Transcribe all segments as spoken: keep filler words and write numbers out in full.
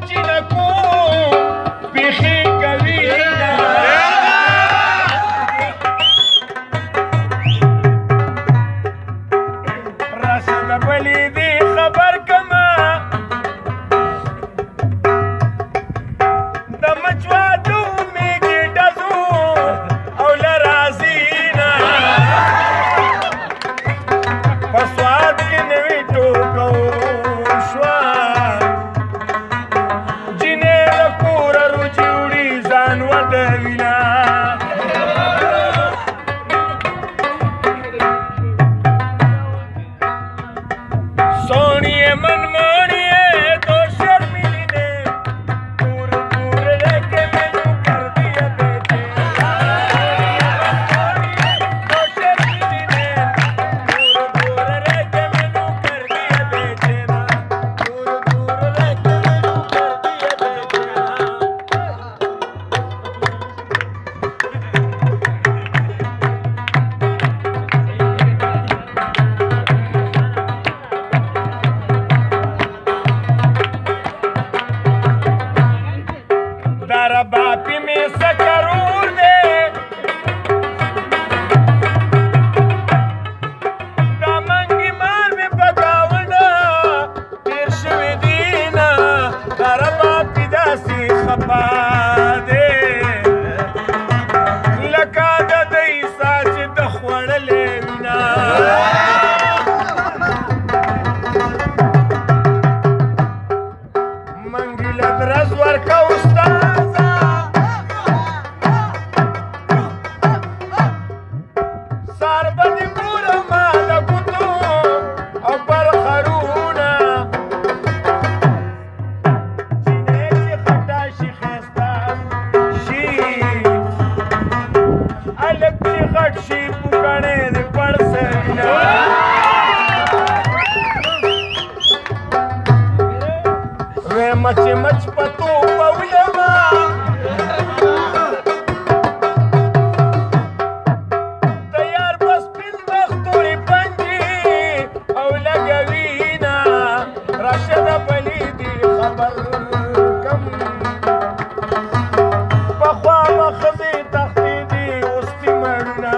جنکو بیخي کوي راشه د بلې دې خبر کما د مچوادو میږي ډزو او له رازینا په سواد کې نوي ټوکو شوه جینې له کوره روجي وړي ځان ودوینه सोनिए मनमोनिए तो शर्मिली ने दूर दूर लेके मैनू कर दिया बेटे तो शर्मिली ने दूर दूर लेके मैनू कर दिया बेटे दूर दूर लेके मैनू कर दिया बेटे दारा बापी में सकरूर दे दामंगी मार में पकावना तिरशवी दीना दारा बापी दासी खपा दे लका दई साच दखवड़ लेना मंगिला द्रस वर्का उस्ताद मच मच पतो पवलमा तैयार बस पिन बख्तोरी पंजी او लगوینا راشد بلی دی خبر کم بخوا مخزی تختی دی استی مرنا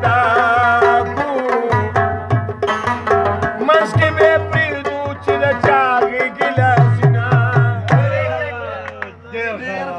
Let's